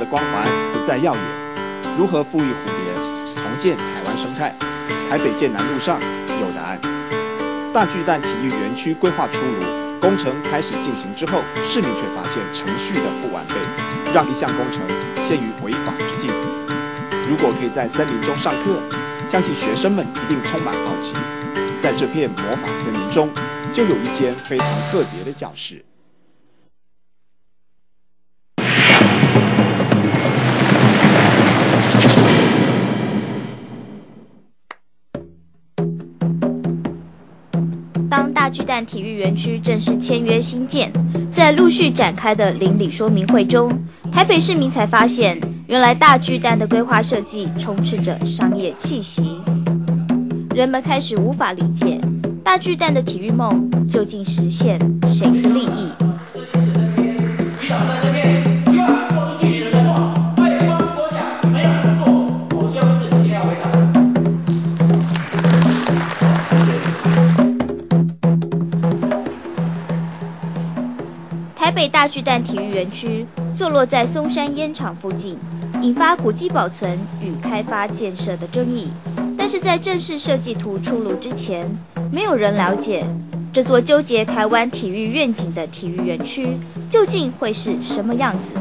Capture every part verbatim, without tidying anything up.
光环不再耀眼。如何复育蝴蝶，重建台湾生态？台北建南路上有答案。大巨蛋体育园区规划出炉，工程开始进行之后，市民却发现程序的不完备，让一项工程陷于违法之境。如果可以在森林中上课，相信学生们一定充满好奇。在这片魔法森林中，就有一间非常特别的教室。 当大巨蛋体育园区正式签约新建，在陆续展开的邻里说明会中，台北市民才发现，原来大巨蛋的规划设计充斥着商业气息。人们开始无法理解，大巨蛋的体育梦究竟实现谁的利益？台北大巨蛋体育园区坐落在松山烟厂附近，引发古迹保存与开发建设的争议。但是在正式设计图出炉之前，没有人了解这座纠结台湾体育愿景的体育园区究竟会是什么样子。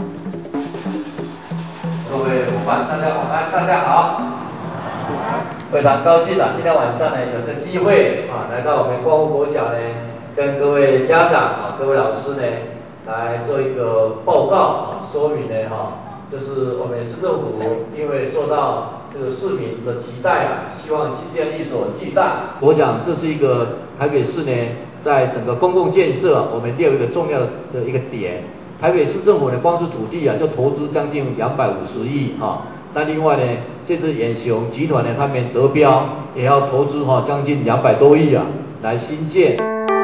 各位伙伴，大家晚安，大家好。非常高兴啊，今天晚上呢有这机会啊，来到我们光复国小呢，跟各位家长啊、各位老师呢。来做一个报告啊，说明呢哈，就是我们市政府因为受到这个市民的期待啊，希望新建一所巨蛋。我想这是一个台北市呢，在整个公共建设我们列有一个重要的一个点。台北市政府呢，光是土地啊就投资将近两百五十亿哈，但另外呢，这支远雄集团呢，他们得标也要投资哈将近两百多亿啊，来新建。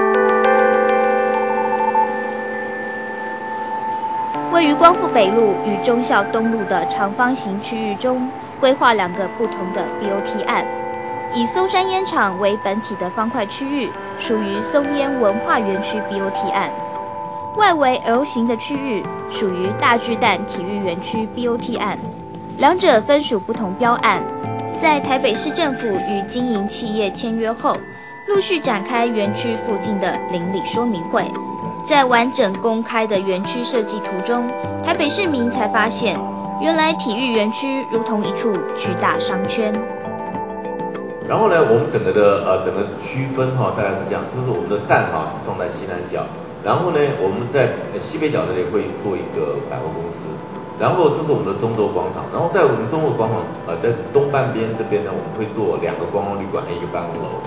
位于光复北路与忠孝东路的长方形区域中，规划两个不同的 B O T 案。以松山烟厂为本体的方块区域，属于松烟文化园区 B O T 案；外围 L 型的区域，属于大巨蛋体育园区 B O T 案。两者分属不同标案。在台北市政府与经营企业签约后，陆续展开园区附近的邻里说明会。在完整公开的园区设计图中，台北市民才发现，原来体育园区如同一处巨大商圈。 然后呢，我们整个的呃整个区分哈、哦，大概是这样，就是我们的蛋哈、哦、是放在西南角，然后呢，我们在西北角这里会做一个百货公司，然后这是我们的中洲广场，然后在我们中洲广场呃在东半边这边呢，我们会做两个观光旅馆和一个办公楼。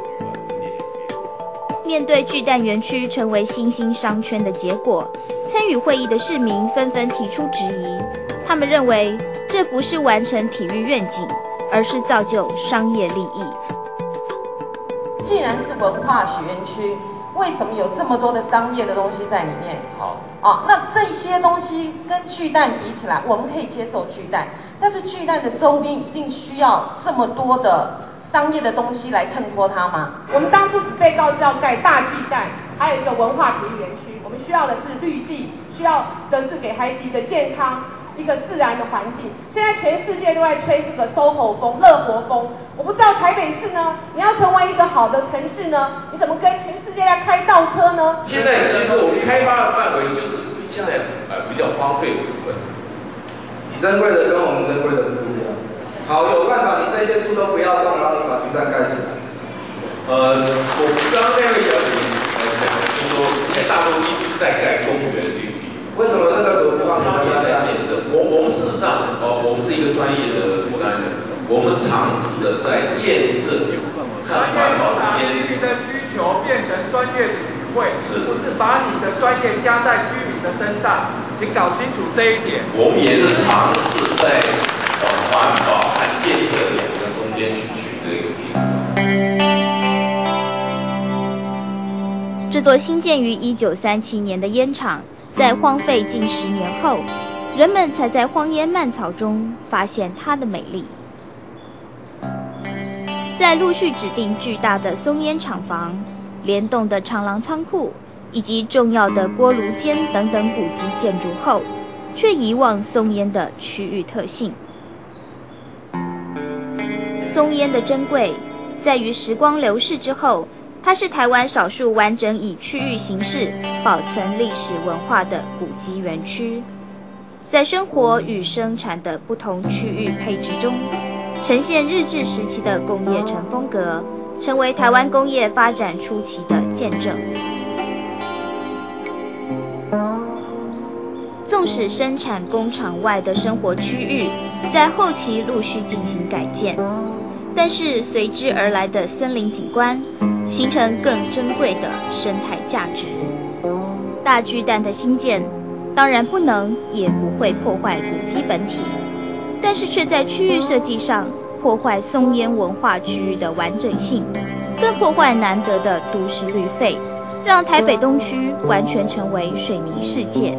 面对巨蛋园区成为新兴商圈的结果，参与会议的市民纷纷提出质疑。他们认为这不是完成体育愿景，而是造就商业利益。 既然是文化园区，为什么有这么多的商业的东西在里面？好啊，那这些东西跟巨蛋比起来，我们可以接受巨蛋，但是巨蛋的周边一定需要这么多的商业的东西来衬托它吗？ 我们当初只被告知要盖大巨蛋，还有一个文化体育园区，我们需要的是绿地，需要的是给孩子一个健康、一个自然的环境。现在全世界都在吹这个 S O H O 风、乐活风，我不知道台北市呢，你要成为一个好的城市呢，你怎么跟全世界来开倒车呢？ 现在其实我们开发的范围就是现在呃比较荒废的部分， 珍贵的跟我们珍贵的不一样。好，有办法，你这些树都不要动，然后你把巨蛋盖起来。 呃，我刚刚那位小姐呃讲，就是说现在大陆一直在盖公园绿地， 为什么这个土地方他们也在建设？我我们事实上，哦，我们是一个专业的负担人，我们尝试的在建设在环保这边。 居民的需求变成专业的语汇，是不是把你的专业加在居民的身上？请搞清楚这一点。 我们也是尝试在呃环保和建设两个中间去取得一个平衡。 这座兴建于一九三七年的烟厂，在荒废近十年后，人们才在荒烟蔓草中发现它的美丽。在陆续指定巨大的松烟厂房、联动的长廊仓库以及重要的锅炉间等等古迹建筑后， 却遗忘松烟的区域特性。松烟的珍贵在于时光流逝之后，它是台湾少数完整以区域形式保存历史文化的古迹园区，在生活与生产的不同区域配置中，呈现日治时期的工业城风格，成为台湾工业发展初期的见证。纵使生产工厂外的生活区域在后期陆续进行改建，但是随之而来的森林景观形成更珍贵的生态价值。大巨蛋的兴建当然不能也不会破坏古迹本体，但是却在区域设计上破坏松烟文化区域的完整性，更破坏难得的都市绿肺，让台北东区完全成为水泥世界。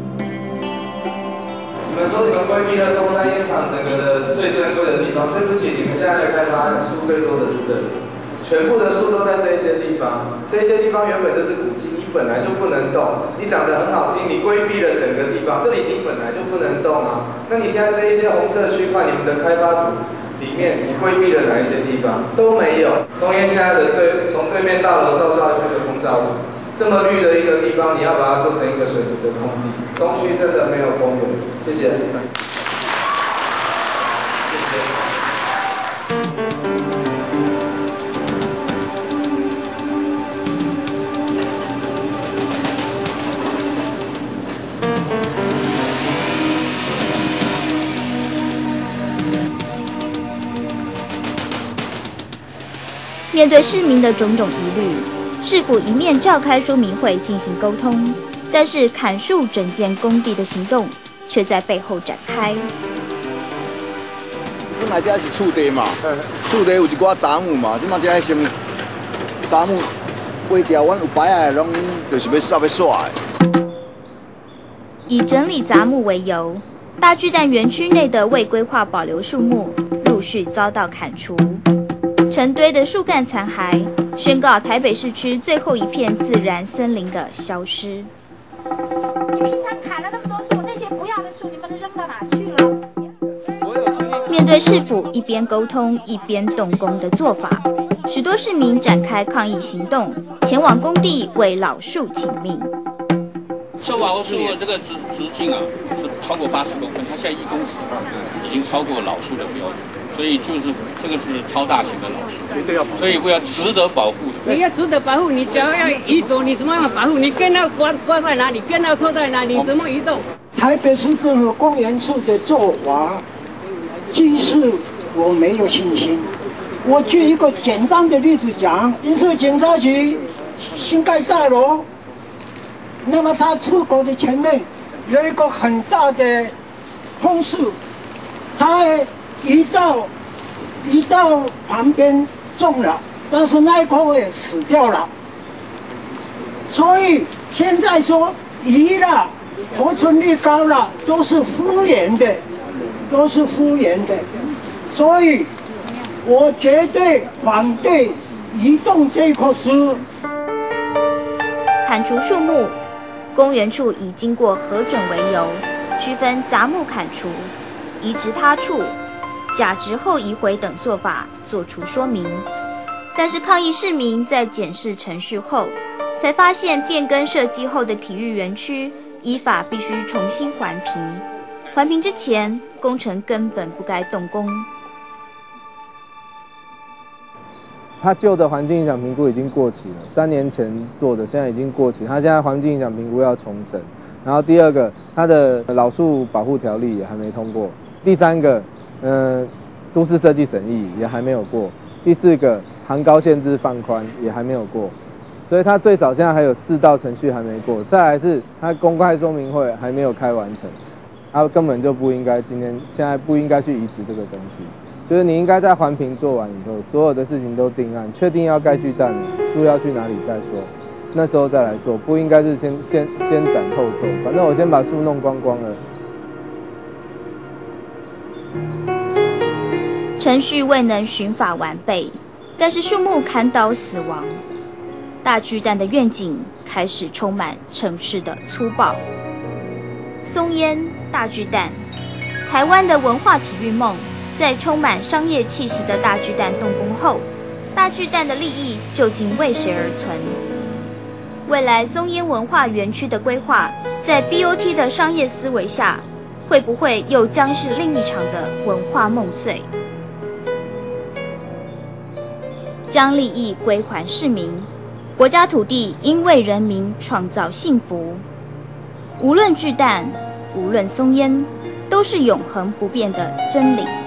你们说你们规避了松山烟厂整个的最珍贵的地方，对不起，你们现在的开发案树最多的是这里，全部的树都在这些地方，这些地方原本就是古迹，你本来就不能动。你讲得很好听，你规避了整个地方，这里你本来就不能动啊。那你现在这一些红色区块，你们的开发图里面，你规避了哪一些地方？都没有。松烟现在的对，从对面大楼照下去的空照图。这么绿的一个地方，你要把它做成一个水泥的空地，东区真的没有公园。谢谢。谢谢。 面对市民的种种疑虑，市府一面召开说明会进行沟通，但是砍树整间工地的行动却在背后展开。 本来这是厝地嘛，厝地有一寡杂木嘛，即马这先杂木挖掉，阮有摆下拢就是要扫要刷的。 以整理杂木为由，大巨蛋园区内的未规划保留树木陆续遭到砍除，成堆的树干残骸宣告台北市区最后一片自然森林的消失。 你平常砍了那么多树，那些不要的树你们扔到哪去了？ 面对市府一边沟通一边动工的做法，许多市民展开抗议行动，前往工地为老树请命。 受保护树的这个直直径啊是超过八十公分，它现在一公尺，已经超过老树的标准。所以就是这个是超大型的老树，绝对要保护，所以不要值得保护的。 你要值得保护，你只要要移动，你怎么样保护？你根要挂挂在哪里？根要拖在哪里？你怎么移动？ 台北市政府公园处的做法，其实我没有信心。我举一个简单的例子讲，民事警察局新盖大楼，那么它出口的前面有一个很大的枫树，它移到移到旁边种了，但是那一棵也死掉了。所以现在说移了，活存率高了，都是敷衍的，都是敷衍的。所以我绝对反对移动这棵树。 砍除树木，公园处以经过核准为由，区分杂木砍除、移植他处、假植后移回等做法做出说明，但是抗议市民在检视程序后，才发现变更设计后的体育园区依法必须重新环评，环评之前工程根本不该动工。 它旧的环境影响评估已经过期了，三年前做的，现在已经过期，它现在环境影响评估要重审。然后第二个，它的老树保护条例也还没通过。第三个。嗯，都市设计审议也还没有过，第四个行高限制放宽也还没有过，所以它最少现在还有四道程序还没过。再来是它公开说明会还没有开完成，它根本就不应该今天现在不应该去移植这个东西，就是你应该在环评做完以后，所有的事情都定案，确定要盖巨蛋了，树要去哪里再说，那时候再来做，不应该是先先先斩后奏，反正我先把树弄光光了。 程序未能循法完备，但是树木砍倒死亡，大巨蛋的愿景开始充满城市的粗暴。松烟大巨蛋。台湾的文化体育梦，在充满商业气息的大巨蛋动工后，大巨蛋的利益究竟为谁而存？未来松烟文化园区的规划，在 B O T 的商业思维下，会不会又将是另一场的文化梦碎？将利益归还市民，国家土地应为人民创造幸福。无论巨蛋，无论松烟，都是永恒不变的真理。